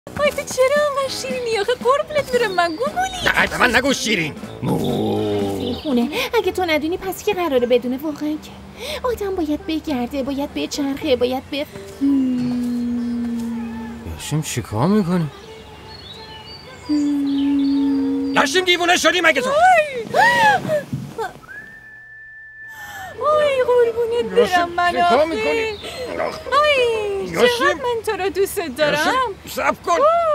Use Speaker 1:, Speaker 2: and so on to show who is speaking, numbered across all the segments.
Speaker 1: آی تو چرا انقدر شیرینی؟ آخه قربونت برم من گوگولی.
Speaker 2: به من نگو شیرین.
Speaker 3: این خونه اگه تو ندونی پس که قراره بدونه واقعا که آدم باید بگرده، باید بچرخه، باید
Speaker 2: یاشیم چیکار میکنی؟ یاشیم دیوونه شدی مگه تو؟
Speaker 1: آی قربونت برم من
Speaker 2: چیکار میکنی؟
Speaker 1: آی چقدر من تو رو دوست دارم.
Speaker 2: صبر کن.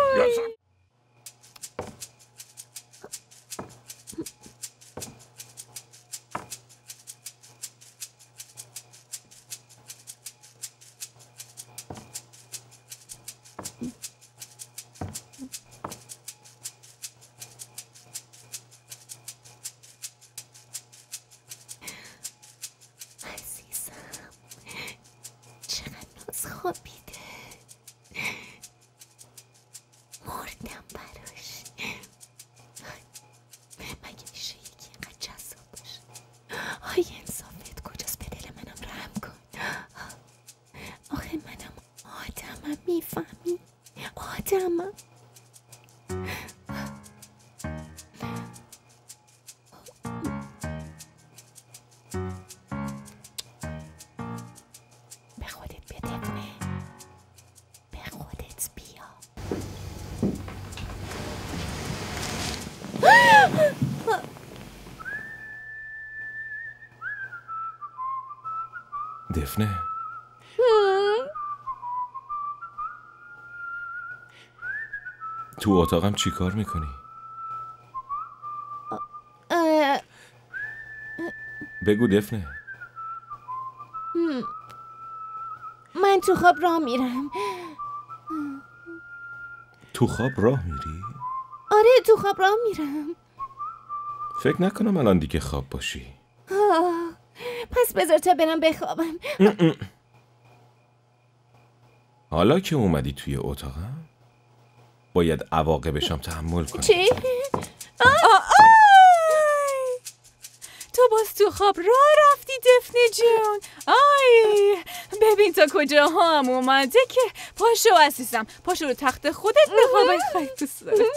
Speaker 3: مردم براش. مگه میشه یکی اینقدر جذاب باشه؟ آی انصافت کجاست؟ به دل منم رحم کن. آخه منم آدمم، میفهمی؟ آدمم. به خودت بدفنه، به خودت بیا.
Speaker 4: دفنه تو اتاقم چی کار میکنی؟ بگو دفنه.
Speaker 3: من تو خواب راه میرم.
Speaker 4: تو خواب راه میری؟
Speaker 3: آره تو خواب راه میرم.
Speaker 4: فکر نکنم الان دیگه خواب باشی.
Speaker 3: پس بذار تا برم بخوابم.
Speaker 4: حالا که اومدی توی اتاقم باید عواقبشم تحمل کنی.
Speaker 3: چی؟
Speaker 1: تو باز تو خواب راه رفتی دفنه جون. آی ببین تا کجا هم اومده که پاشو عزیزم، پاشو رو تخت خودت بخواب. خیلی دوست دارم.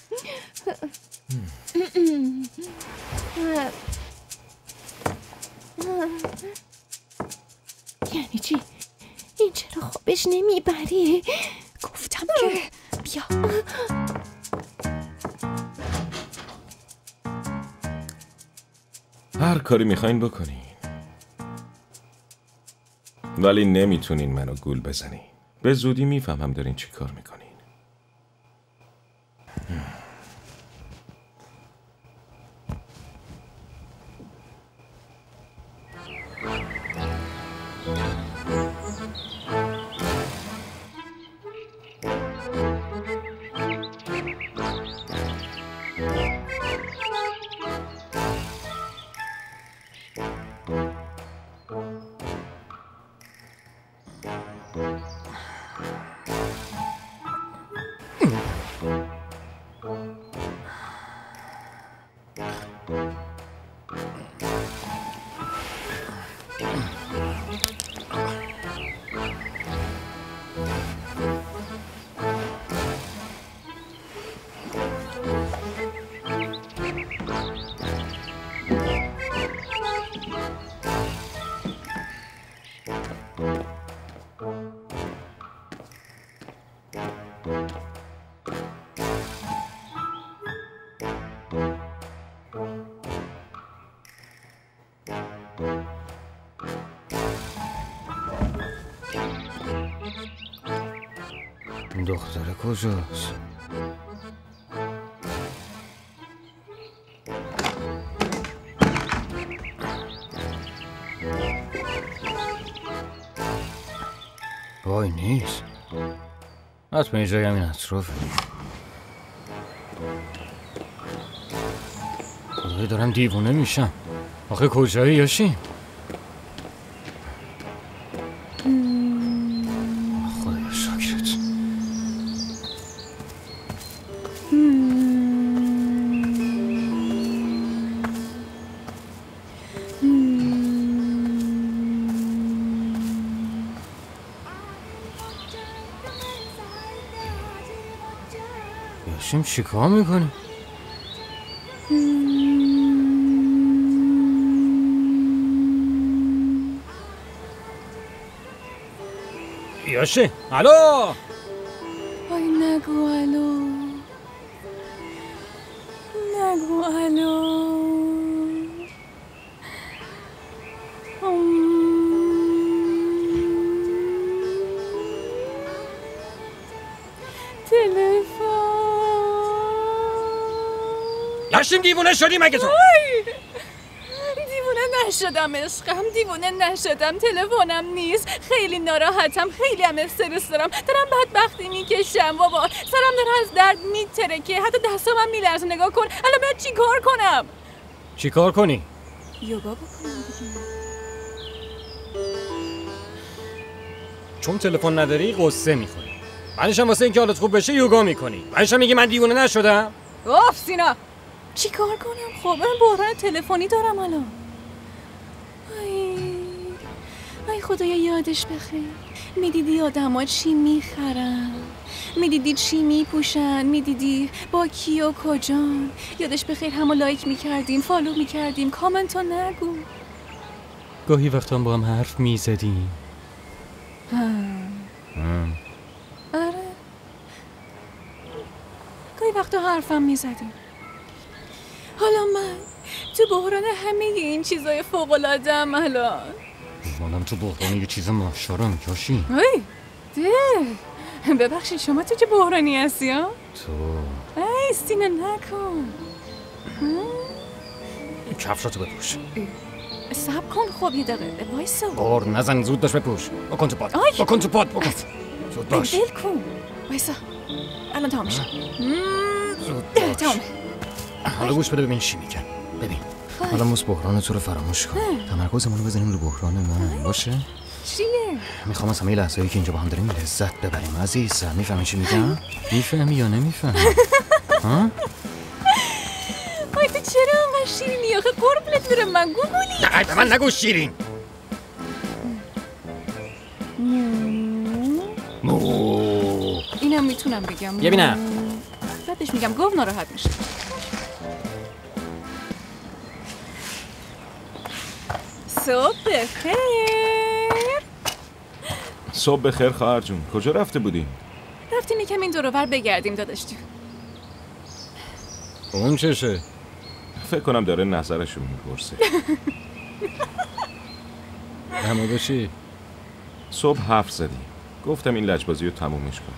Speaker 3: یعنی چی؟ این چرا خوابش نمیبری؟
Speaker 1: گفتم که بیا.
Speaker 4: هر کاری میخواین بکنین ولی نمیتونین منو گول بزنین. به زودی میفهمم دارین چی کار میکنین.
Speaker 2: دختره کجاست؟ وای نیست. حتما یه جایی همین اطرافه. خدایی دارم دیوونه میشم. آخه کجایی یاشیم؟ خدایا شکرت. یاشیم چیکار میکنی؟ یاشه الو.
Speaker 1: وای نگو الو، نگو الو.
Speaker 2: یاشیم دیوونه شدی مگه تو؟
Speaker 1: دیوونه نشدم عشقم، دیوونه نشدم. تلفنم نیست. خیلی ناراحتم، خیلی هم استرس دارم بدبختی میکشم بابا. سرم داره از درد میترکه، حتی دستم هم میلرزه. نگاه کن الان باید چی کار کنم؟
Speaker 2: چی کار کنی؟
Speaker 1: یوگا بکنم دیگه.
Speaker 2: چون تلفن نداری قصه میخوری، بعدش هم واسه اینکه حالت خوب بشه یوگا میکنی، بعدش هم میگی من دیوونه نشدم.
Speaker 1: اوف سینا، چی کار کنم؟ خب من بحران تلفنی دارم الان. ای خدایا یادش بخیر. میدیدی آدما چی میخرن، میدیدی چی میپوشن، میدیدی با کی و کجان. یادش بخیر همو لایک میکردیم، فالو میکردیم، کامنتو نگو.
Speaker 2: گاهی وقتا با هم حرف میزدیم.
Speaker 1: آره گاهی وقتا حرفم میزدیم. حالا من تو بحران همه این چیزای فوق‌العاده‌ام الان.
Speaker 2: منم تو بحران یه چیز ماشارم یاشی.
Speaker 1: ببخشید شما تو چه بحرانی هستی ها؟
Speaker 2: تو
Speaker 1: ای سینه نکن.
Speaker 2: این کفشاتو بپوش.
Speaker 1: صبر کن خب یه دقیقه وایسا.
Speaker 2: بار نزن، زود باش بپوش. بکن تو پاد، بکن تو پاد، بکن زود باش.
Speaker 1: دل کن وایسا الان تمام میشه.
Speaker 2: زود باش.
Speaker 1: تمام.
Speaker 2: حالا گوش بده ببین چی میگن. ببین حالا موس بحران تو رو فراموش کن، تمرکزمون رو بزنیم رو بحران من. باشه؟
Speaker 1: چیه؟
Speaker 2: میخوام از همه لحظه‌ای که اینجا با هم داریم لذت ببریم عزیز. میفهمی چی میگم؟ میفهمی یا نمیفهمی؟ ها؟
Speaker 1: وای تو چرا انقدر شیرینی آخه؟ قربونت برم من گوگولی.
Speaker 2: نه به من نگو شیرین.
Speaker 1: اینم میتونم بگم.
Speaker 2: یه بینم
Speaker 1: بعدش میگم گفت ناراحت میشه. صبح بخیر.
Speaker 4: صبح بخیر خواهر جون. کجا رفته بودیم؟
Speaker 1: رفتیم یکم این دور و بر بگردیم داداش جون.
Speaker 2: اون چشه؟
Speaker 4: فکر کنم داره نظرشو میپرسه.
Speaker 2: همه چی؟
Speaker 4: صبح حرف زدیم، گفتم این لجبازی رو تمومش کن.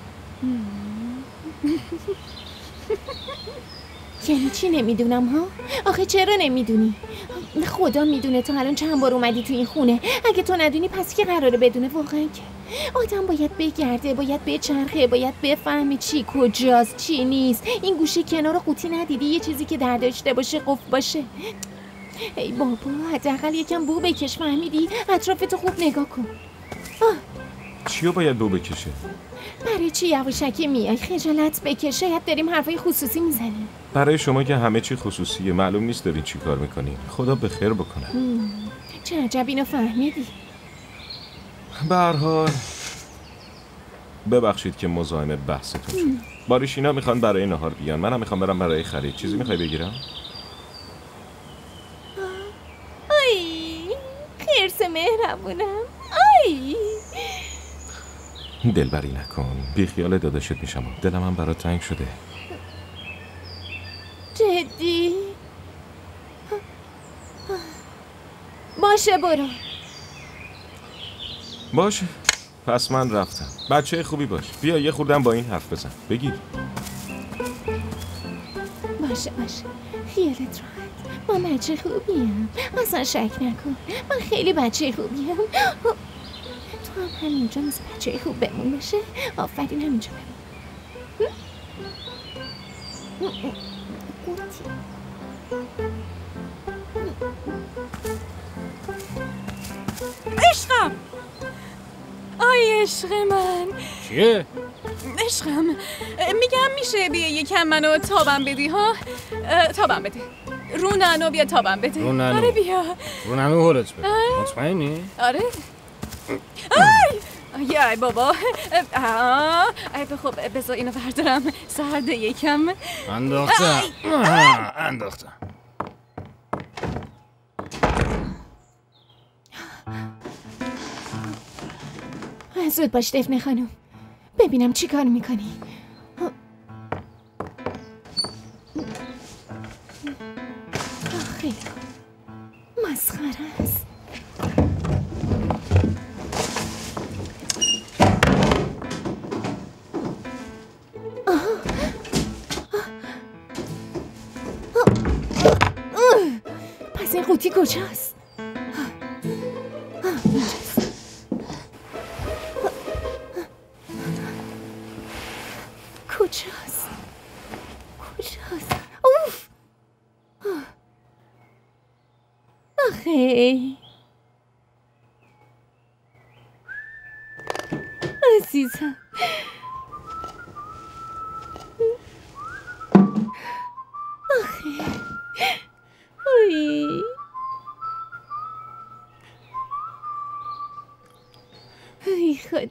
Speaker 3: یعنی چی نمیدونم ها؟ آخه چرا نمیدونی؟ خدا میدونه تا الان چند بار اومدی تو این خونه. اگه تو ندونی پس که قراره بدونه واقعا که آدم باید بگرده، باید بچرخه، باید بفهمه چی کجاست چی نیست. این گوشه کنار قوطی ندیدی یه چیزی که در داشته باشه قفل باشه؟ ای بابا حداقل یکم بو بکش، فهمیدی؟ اطرافتو خوب نگاه کن.
Speaker 4: چیو باید بو بکشه؟
Speaker 3: برای چی یواشکی میای؟ خجالت بکش، شاید داریم حرفای خصوصی میزنیم.
Speaker 4: برای شما که همه چی خصوصیه معلوم نیست دارین چی کار میکنین. خدا به خیر بکنه.
Speaker 3: چه عجب اینو فهمیدی.
Speaker 4: به هر حال ببخشید که مزاحم بحثتون شد. باریشینا میخوان برای نهار بیان، منم میخوام برم برای خرید. چیزی میخوای بگیرم؟
Speaker 3: آی خرس مهربونم. آی
Speaker 4: دلبری نکن، بی خیال داداشت میشم. دلم هم برات تنگ شده.
Speaker 3: جدی؟ باشه برو.
Speaker 4: باشه پس من رفتم. بچه خوبی باش. بیا یه خوردم با این حرف بزن. بگیر.
Speaker 3: باشه خیالت راحت. من بچه خوبیم، اصلا شک نکن. من خیلی بچه خوبیم. تو هم همینجا مثل بچه خوب بمون. باشه آفرین همینجا بمون.
Speaker 1: عشقم. آی عشق من.
Speaker 2: چیه؟
Speaker 1: عشقم میگم میشه بیا یکم منو تابم بدی ها؟ تابم بده. رو نانو بیا تابم بده.
Speaker 2: رو نانو؟
Speaker 1: آره بیا.
Speaker 2: رو نانو حالت بده. مطمئنی؟
Speaker 1: آره. آی ای بابا ای خب بذار اینو بردارم سرده یکم
Speaker 2: انداختم انداختم.
Speaker 3: زود باش دفنه خانم، ببینم چی کار میکنی. خیلی مسخره است. پس این قوطی کجاست؟ کجاست؟ اوف! آخه عزیزم، آخه ای خدا.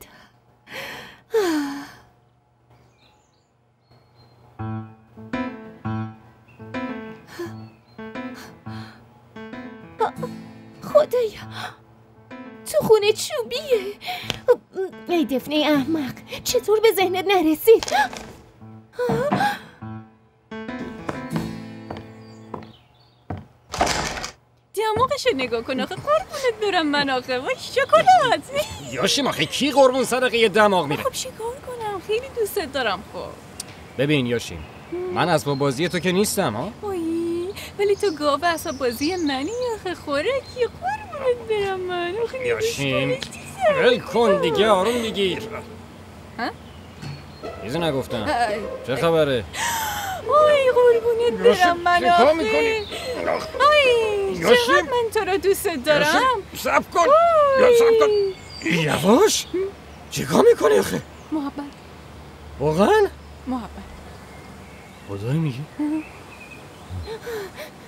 Speaker 3: خدایا تو خونه چوبیه. ای دفنه احمق، چطور به ذهنت نرسید؟
Speaker 1: دماغشو نگاه کن آخه، قربونت برم من آخه. وای شکلات
Speaker 2: یاشیم آخه کی قربون صدقه یه دماغ میره؟
Speaker 1: خب چیکار کنم، خیلی دوست دارم. خب
Speaker 2: ببین یاشیم، من اسباب بازی تو که نیستم ها.
Speaker 1: ولی تو گاو اسباب بازی منی آخه، خوراکی. قربونت برم من آخه.
Speaker 2: یاشیم ول کن دیگه، آروم بگیر. چیزی نگفتم. چه خبره؟
Speaker 1: آی قربونت برم من آخه.
Speaker 2: چه کار میکنی؟
Speaker 1: آی چقدر من تو رو دوست دارم.
Speaker 2: صبر کن یا صبر کن. یواش چه کار میکنی آخه؟
Speaker 1: محبت.
Speaker 2: واقعا؟
Speaker 1: محبت.
Speaker 2: خدایی میگی؟